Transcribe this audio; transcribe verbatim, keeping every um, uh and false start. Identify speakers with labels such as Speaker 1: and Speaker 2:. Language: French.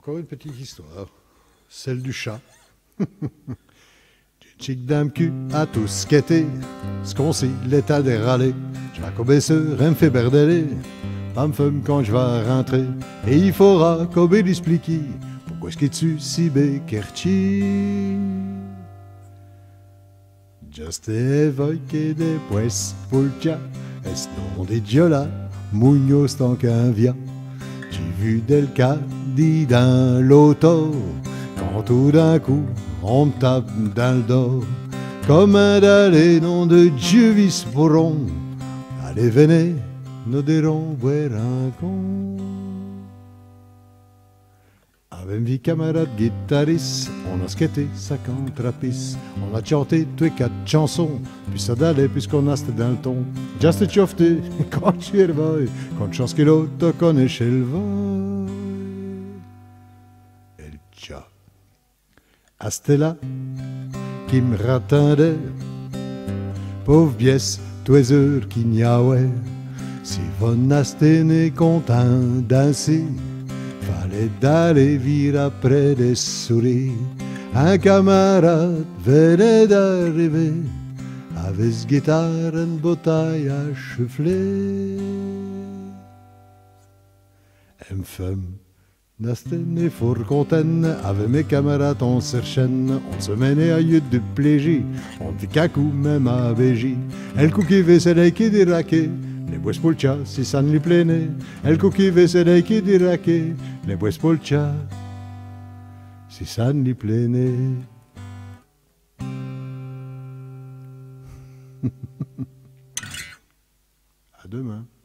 Speaker 1: Encore une petite histoire, celle du chat. Du chic dame cul à tout skater, ce qu'on sait, l'état des râlés. Je vais cober sur un fait berdeler, pas me fume quand je vais rentrer. Et il faudra cober l'expliquer, pourquoi est-ce qu'il tue si békerchi. Just évoquer des pues pulcha, est-ce non des diola, mugnos tant qu'un via. J'ai vu del caddie dans l'auto, quand tout d'un coup on me tape dans le dos, comme un d'aller nom de Dieu visporon. Allez venez, nous dirons boire un con. Avec mes camarades guitaristes, on a skaté cinquante trapis, on a chanté tous les quatre chansons, puis ça d'aller puisqu'on a c'était dans le ton. Just a chofté, quand tu es revoy, quand chance que l'autre te connaît chez le voy. Et le tcha. Ah, c'était là qui me rattendait, pauvre biesse, tous les heures qui n'y a ouais. Si vous n'astez content danser, fallait d'aller vivre après des souris. Un camarade venait d'arriver, avec sa guitare, une bouteille à chouffler. Une femme, n'astene fort content, avec mes camarades on s'enchaîne, on se menait à yeux de plaisir, on dit cacou même à Béji. Elle couquivait, c'est là qui diraquait, les bois spolcha, si ça ne lui plaît. Elle couquivait, c'est là qui diraquait, les bois spolcha, si ça ne lui plaît. À demain.